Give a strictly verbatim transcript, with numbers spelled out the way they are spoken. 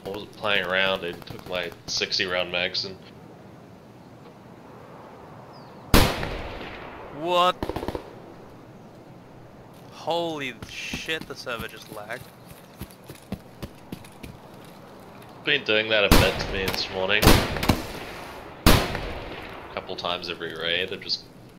I wasn't playing around, it took my sixty round magazine. What? Holy shit, the server just lagged. Been doing that a bit to me this morning. A couple times every raid, I just